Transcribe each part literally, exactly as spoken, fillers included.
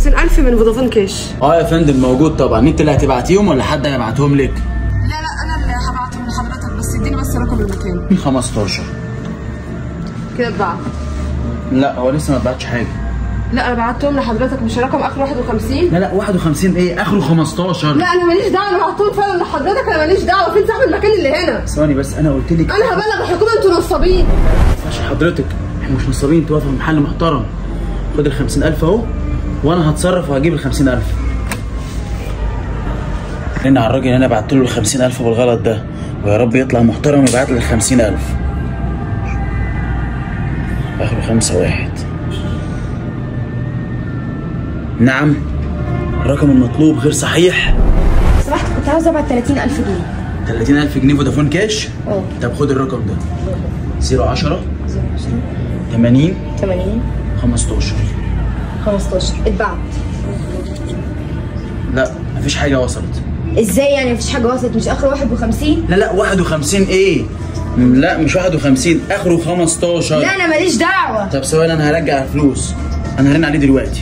خمسين ألف من فودافون كاش. اه يا فندم موجود طبعا. انت اللي هتبعتيهم ولا حد هيبعتهم لك؟ لا لا انا اللي هبعتهم لحضرتك، بس اديني بس رقم المكان. خمستاشر كده اتبعت. لا هو لسه ما اتبعتش حاجه. لا انا بعتهم لحضرتك، مش رقم اخره واحد وخمسين؟ لا لا واحد وخمسين ايه، اخره خمستاشر. لا انا ماليش دعوه، انا بعتهم فعلا لحضرتك، انا ماليش دعوه. فين صاحب المكان اللي هنا؟ ثواني بس، انا قلت لك انا هبلغ الحكومه انتوا نصابين. عشان حضرتك احنا مش نصابين، انت واقفه في محل محترم. خد ال خمسين ألف اهو وانا هتصرف وهجيب ال خمسين ألف. رن على الراجل اللي انا بعت له ال خمسين ألف بالغلط ده، ويا رب يطلع محترم ويبعت لي ال خمسين ألف. اخره خمسة واحد. نعم الرقم المطلوب غير صحيح. سمحت كنت عاوزه ابعت تلاتين ألف جنيه. تلاتين ألف جنيه فودافون كاش؟ اه. طب خد الرقم ده صفر عشرة تمانين تمانين خمستاشر خمستاشر. اتبعت. لا مفيش حاجة وصلت. ازاي يعني مفيش حاجه وصلت؟ مش اخره واحد وخمسين؟ لا لا واحد وخمسين ايه؟ لا مش واحد وخمسين، اخره خمستاشر. لا انا ماليش دعوه. طب ثواني انا هرجع الفلوس، انا هرن عليه دلوقتي.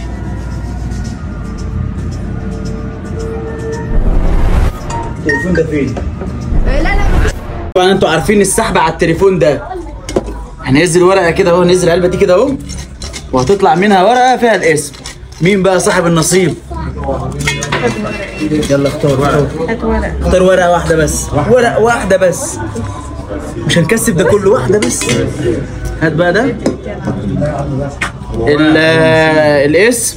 التليفون ده فين؟ لا لا طبعا انتوا عارفين السحب على التليفون ده. هننزل ورقه كده اهو، ننزل العلبه دي كده اهو، وهتطلع منها ورقه فيها الاسم. مين بقى صاحب النصيب؟ يلا اختار ورقه. هات ورقه. اختار ورقه واحده بس، ورقه واحده بس، مش هنكسب ده كله، واحده بس. هات بقى ده ال الاسم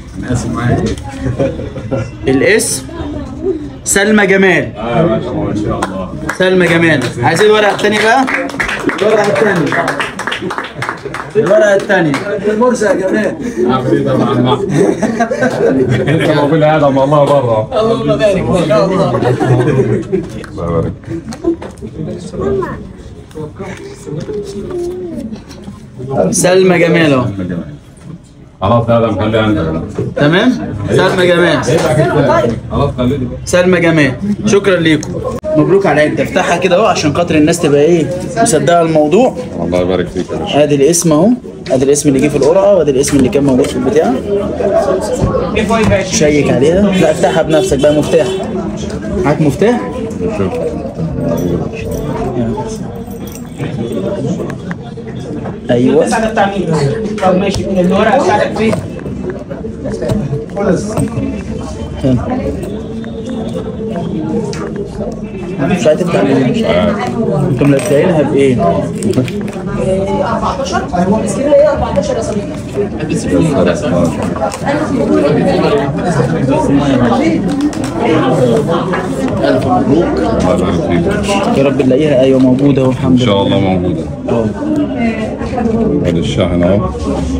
الاسم سلمى جمال. اه ما شاء الله ما شاء الله. سلمى جمال. عايزين الورقه الثانيه بقى؟ الورقه الثانيه الورقه الثانيه المرسى يا جمال. عفريتة مع المحن. انت بقول هذا مع الله برا. اللهم بارك ما شاء الله. الله يبارك. سلمى جمال اهو. خلاص هذا مخليه عندك. تمام. سلمى جمال. خلاص خليه. سلمى جمال شكرا ليكم. مبروك على العيد. افتحها كده اهو عشان خاطر الناس تبقى ايه مصدقه الموضوع. الله يبارك فيك يا باشا. ادي الاسم اهو، ادي الاسم اللي جه في القرعه، وادي الاسم اللي كان موجود في البتاع. شيك عليها. لا افتحها بنفسك بقى. مفتاح معاك؟ مفتاح؟ شوف. ايوه. طب ماشي الورقه بتاعتك فين؟ مش هتفتح منين؟ مش عارف. انتم ملزقينها بايه؟ أربعتاشر بس كده هي أربعتاشر يا صديقي. ألف مبروك. الله يبارك فيك. يا رب نلاقيها. ايوه موجوده اهو الحمد ان لله. شاء الله موجودة. اهو هذا الشحن اهو.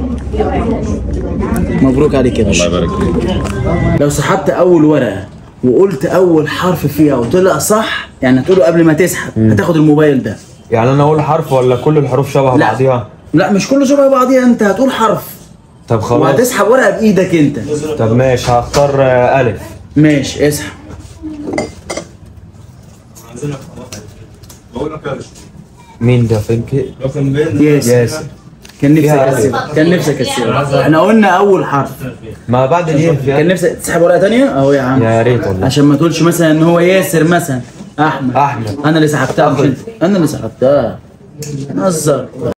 مبروك عليك يا الله باشا. يبارك فيك. لو سحبت اول ورقه وقلت اول حرف فيها وطلع صح، يعني هتقوله قبل ما تسحب هتاخد الموبايل ده. يعني انا اقول حرف ولا كل الحروف شبه لا. بعضيها؟ لا مش كله شبه بعضيها، انت هتقول حرف طب خلاص. وهتسحب ورقه بايدك انت. طب ماشي هختار آه، الف. ماشي اسحب. مين ده؟ فين كده؟ ياسر. ياسر. كان نفسك فيها اسيبها، كان نفسك اسيبها. احنا قلنا اول حرف. ما بعد الياء كان نفسك تسحب ورقه ثانيه اهو يا عم. يا ريت والله. عشان ما تقولش مثلا ان هو ياسر مثلا. احمد. احمد. انا اللي سحبتها. انا اللي سحبتها. نهزر.